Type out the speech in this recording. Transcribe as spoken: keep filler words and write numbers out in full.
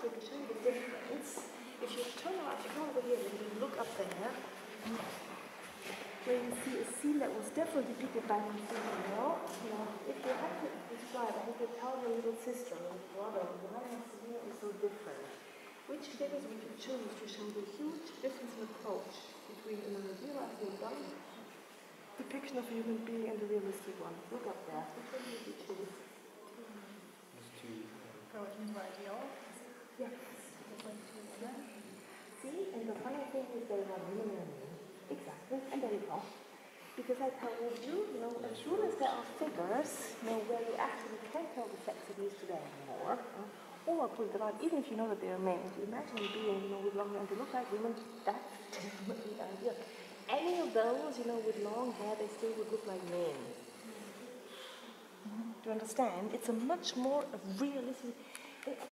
I can show you the difference. If you turn out, if you come over here and you look up there, where you see a scene that was definitely depicted by Masolino, you know, if you had to describe, I have to tell your little sister or brother why Masolino is so different, which figures would you choose to show the huge difference in approach between an idealized done depiction of a human being and the realistic one? Look up there. Which one would you choose? Ideal. Yes. See, and the funny thing is they have human. Exactly, and there you go. Because I told you, you know, as soon as there are figures, you know, where you actually can't tell the sex it is today anymore, uh, or put it on, even if you know that they are men, you imagine them being, you know, with long hair, they look like women, that's definitely the idea. Any of those, you know, with long hair, they still would look like men. Mm-hmm. Do you understand? It's a much more realistic.